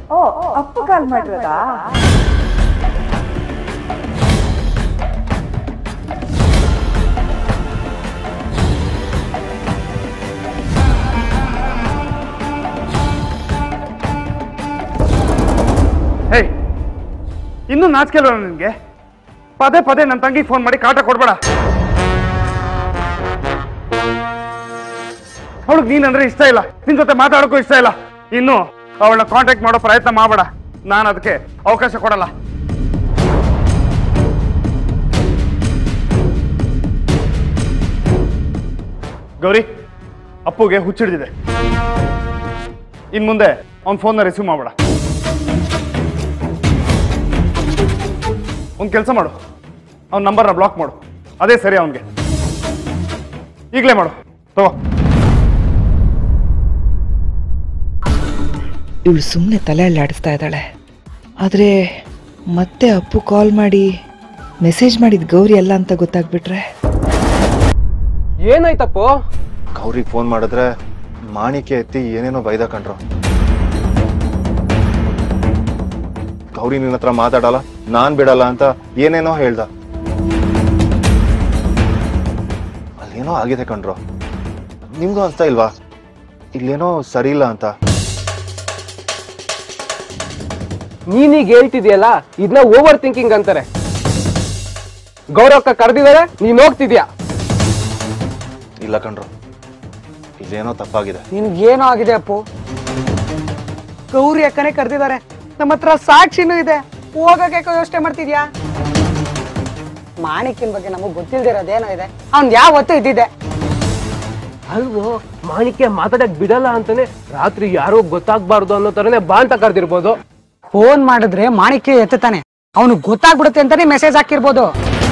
ಓ ಅಪ್ಪು ಕಾಲ್ ಮಾಡಿರೋದಾ? ಹೇ, ಇನ್ನೂ ನಾಚಿಕೆ ಅಲ್ವಾ ನಿನ್ಗೆ? ಪದೇ ಪದೇ ನನ್ನ ತಂಗಿಗೆ ಫೋನ್ ಮಾಡಿ ಕಾಟ ಕೊಡ್ಬೇಡ. ಅವಳಿಗೆ ನೀನಂದ್ರೆ ಇಷ್ಟ ಇಲ್ಲ, ನಿನ್ ಜೊತೆ ಮಾತಾಡೋಕ್ಕೂ ಇಷ್ಟ ಇಲ್ಲ. ಇನ್ನು ಅವಳನ್ನ ಕಾಂಟ್ಯಾಕ್ಟ್ ಮಾಡೋ ಪ್ರಯತ್ನ ಮಾಡಬೇಡ, ನಾನು ಅದಕ್ಕೆ ಅವಕಾಶ ಕೊಡಲ್ಲ. ಗೌರಿ, ಅಪ್ಪುಗೆ ಹುಚ್ಚಿಡ್ದಿದೆ. ಇನ್ ಮುಂದೆ ಅವನ ಫೋನ್ನ ರಿಸೀವ್ ಮಾಡಬೇಡ. ಒಂದು ಕೆಲಸ ಮಾಡು, ಅವನ ನಂಬರ್ನ ಬ್ಲಾಕ್ ಮಾಡು, ಅದೇ ಸರಿ ಅವನಿಗೆ. ಈಗಲೇ ಮಾಡು, ತಗೋ. ಇವಳು ಸುಮ್ಮನೆ ತಲೆ ಅಲ್ಲಾಡಿಸ್ತಾ ಇದ್ದಾಳೆ. ಆದರೆ ಮತ್ತೆ ಅಪ್ಪು ಕಾಲ್ ಮಾಡಿ ಮೆಸೇಜ್ ಮಾಡಿದ ಗೌರಿ ಅಲ್ಲ ಅಂತ ಗೊತ್ತಾಗ್ಬಿಟ್ರೆ ಏನಾಯ್ತಪ್ಪು? ಗೌರಿಗೆ ಫೋನ್ ಮಾಡಿದ್ರೆ ಮಾಣಿಕ್ಯ ಎತ್ತಿ ಏನೇನೋ ಬೈದ ಕಣ್ರು. ಗೌರಿ ನಿನ್ನ ಹತ್ರ ಮಾತಾಡಲ್ಲ, ನಾನ್ ಬಿಡಲ್ಲ ಅಂತ ಏನೇನೋ ಹೇಳ್ದ. ಅಲ್ಲೇನೋ ಆಗಿದೆ ಕಣ್ರು. ನಿಮ್ಗೂ ಅನ್ಸ್ತಾ ಇಲ್ವಾ ಇಲ್ಲೇನೋ ಸರಿ ಇಲ್ಲ ಅಂತ? ನೀನೀಗ ಹೇಳ್ತಿದ್ಯಲ್ಲ, ಇದನ್ನ ಓವರ್ ಥಿಂಕಿಂಗ್ ಅಂತಾರೆ. ಗೌರವಕ್ಕ ಕರೆದಿದ್ದಾರೆ, ನೀನ್ ಹೋಗ್ತಿದ್ಯಾ? ಇಲ್ಲ ಕಣ್ರು, ಇಲ್ಲೇನೋ ತಪ್ಪಾಗಿದೆ. ನಿನ್ಗೇನೋ ಆಗಿದೆ ಅಪ್ಪು. ಗೌರಿ ಅಕ್ಕನೇ ಕರೆದಿದ್ದಾರೆ, ನಮ್ಮ ಹತ್ರ ಸಾಕ್ಷಿನೂ ಇದೆ. ಹೋಗಕ್ಕೆ ಯೋಚನೆ ಮಾಡ್ತಿದ್ಯಾ? ಮಾಣಿಕ್ಯನ ಬಗ್ಗೆ ನಮಗ್ ಗೊತ್ತಿಲ್ದಿರೋದೇನೋ ಇದೆ. ಅವ್ನ್ ಯಾವತ್ತೂ ಇದ್ದಿದೆ ಅಲ್ವೋ? ಮಾಣಿಕ್ಯ ಮಾತಾಡಕ್ ಬಿಡಲ್ಲ ಅಂತಾನೆ ರಾತ್ರಿ ಯಾರೋ ಗೊತ್ತಾಗ್ಬಾರ್ದು ಅನ್ನೋ ತರನೇ ಬಾ ಅಂತ ಕರೆದಿರ್ಬೋದು. ಫೋನ್ ಮಾಡಿದ್ರೆ ಮಾಣಿಕ್ಯ ಎತ್ತಾನೆ, ಅವನು ಗೊತ್ತಾಗ್ಬಿಡುತ್ತೆ ಅಂತಾನೆ ಮೆಸೇಜ್ ಹಾಕಿರ್ಬೋದು.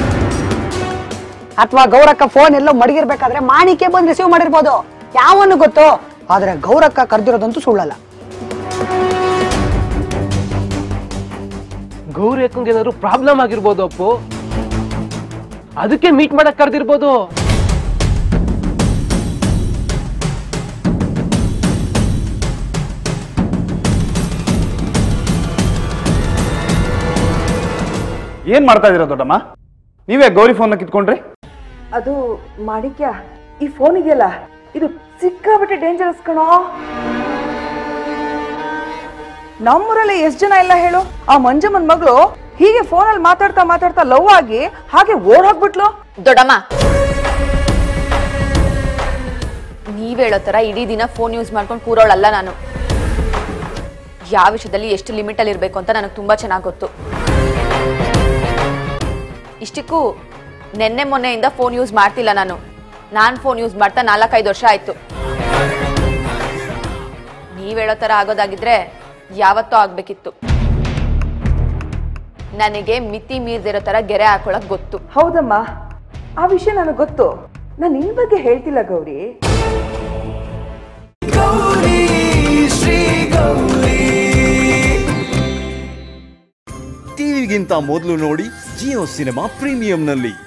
ಅಥವಾ ಗೌರಕ್ಕ ಫೋನ್ ಎಲ್ಲೋ ಮಡಗಿರ್ಬೇಕಾದ್ರೆ ಮಾಣಿಕ್ಯ ಬಂದು ರಿಸೀವ್ ಮಾಡಿರ್ಬೋದು. ಯಾವನು ಗೊತ್ತು? ಆದ್ರೆ ಗೌರಕ್ಕ ಕರೆದಿರೋದಂತೂ ಸುಳ್ಳಲ್ಲ. ಗೌರಿ ಅಕ್ಕಂಗೆ ಏನಾದ್ರು ಪ್ರಾಬ್ಲಮ್ ಆಗಿರ್ಬೋದು ಅಪ್ಪು, ಅದಕ್ಕೆ ಮೀಟ್ ಮಾಡಕ್ ಕರೆದಿರ್ಬೋದು. ಏನ್ ಮಾಡ್ತಾ ಇದೀರ ದೊಡ್ಡಮ್ಮ? ನೀವೇ ಗೌರಿ ಫೋನ್ನ ಕಿತ್ಕೊಂಡ್ರಿ? ಅದು ಮಾಣಿಕ್ಯ, ಈ ಫೋನ್ ಇದೆಯಲ್ಲ, ಇದು ಸಿಕ್ಕಾಬಿಟ್ಟೆ ಡೇಂಜರಸ್ ಕಣೋ. ನಮ್ಮೂರಲ್ಲಿ ಎಷ್ಟು ಜನ ಎಲ್ಲ ಹೇಳು, ಆ ಮಂಜಮ್ಮನ್ ಮಗಳು ಹೀಗೆ ಫೋನಲ್ಲಿ ಮಾತಾಡ್ತಾ ಮಾತಾಡ್ತಾ ಲವ್ ಆಗಿ ಹಾಗೆ ಓಡ್ ಹೋಗ್ಬಿಟ್ಲು. ದೊಡ್ಡಮ್ಮ, ನೀವ್ ಹೇಳೋ ತರ ಇಡೀ ದಿನ ಫೋನ್ ಯೂಸ್ ಮಾಡ್ಕೊಂಡು ಕೂರೋಳಲ್ಲ ನಾನು. ಯಾವ ವಿಷಯದಲ್ಲಿ ಎಷ್ಟು ಲಿಮಿಟ್ ಅಲ್ಲಿ ಇರ್ಬೇಕು ಅಂತ ನನಗೆ ತುಂಬಾ ಚೆನ್ನಾಗಿ ಗೊತ್ತು. ಇಷ್ಟಕ್ಕೂ ನೆನ್ನೆ ಮೊನ್ನೆಯಿಂದ ಫೋನ್ ಯೂಸ್ ಮಾಡ್ತಿಲ್ಲ ನಾನು ಫೋನ್ ಯೂಸ್ ಮಾಡ್ತಾ 4-5 ವರ್ಷ ಆಯ್ತು. ನೀವ್ ಹೇಳೋ ತರ ಆಗೋದಾಗಿದ್ರೆ ಯಾವತ್ತೋ ಆಗ್ಬೇಕಿತ್ತು. ನನಗೆ ಮಿತಿ ಮೀರ್ದಿರೋ ತರ ಗೆರೆ ಹಾಕೊಳಕ್ ಗೊತ್ತು. ಹೌದಮ್ಮ, ಆ ವಿಷಯ ನನಗೆ ಗೊತ್ತು. ನಾನು ನಿನ್ ಬಗ್ಗೆ ಹೇಳ್ತಿಲ್ಲ ಗೌರಿ. ಟಿವಿಗಿಂತ ಮೊದಲು ನೋಡಿ ಜಿಯೋ ಸಿನಿಮಾ ಪ್ರೀಮಿಯಂನಲ್ಲಿ.